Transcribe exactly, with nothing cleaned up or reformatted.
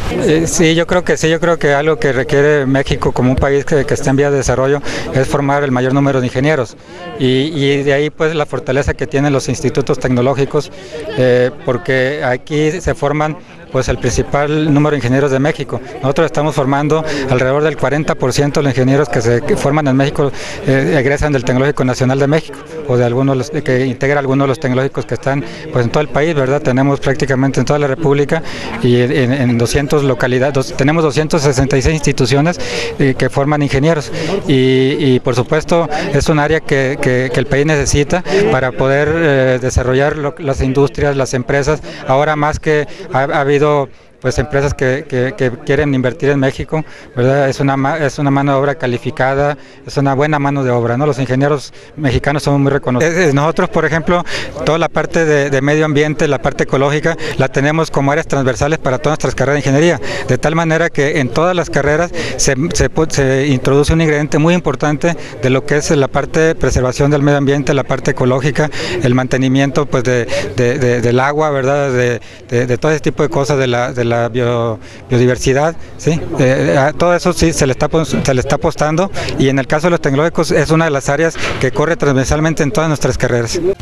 Eh, sí, yo creo que sí, yo creo que algo que requiere México como un país que, que está en vía de desarrollo es formar el mayor número de ingenieros y, y de ahí pues la fortaleza que tienen los institutos tecnológicos, eh, porque aquí se forman pues el principal número de ingenieros de México. Nosotros estamos formando alrededor del cuarenta por ciento de los ingenieros que se que forman en México, eh, egresan del Tecnológico Nacional de México o de algunos los, que integra algunos de los tecnológicos que están pues en todo el país, ¿verdad? Tenemos prácticamente en toda la República y en, en doscientas localidades, dos, tenemos doscientas sesenta y seis instituciones eh, que forman ingenieros y, y por supuesto es un área que, que, que el país necesita para poder eh, desarrollar lo, las industrias, las empresas, ahora más que ha, ha habido pues empresas que, que, que quieren invertir en México, ¿verdad? Es una, es una mano de obra calificada, es una buena mano de obra, ¿no? Los ingenieros mexicanos son muy reconocidos. Nosotros, por ejemplo, toda la parte de, de medio ambiente, la parte ecológica, la tenemos como áreas transversales para todas nuestras carreras de ingeniería, de tal manera que en todas las carreras se, se, se introduce un ingrediente muy importante de lo que es la parte de preservación del medio ambiente, la parte ecológica, el mantenimiento pues de, de, de, del agua, ¿verdad? De, de, de todo ese tipo de cosas de la, de la bio, biodiversidad, ¿sí? Eh, a todo eso sí se le, está, se le está apostando y en el caso de los tecnológicos es una de las áreas que corre transversalmente en todas nuestras carreras.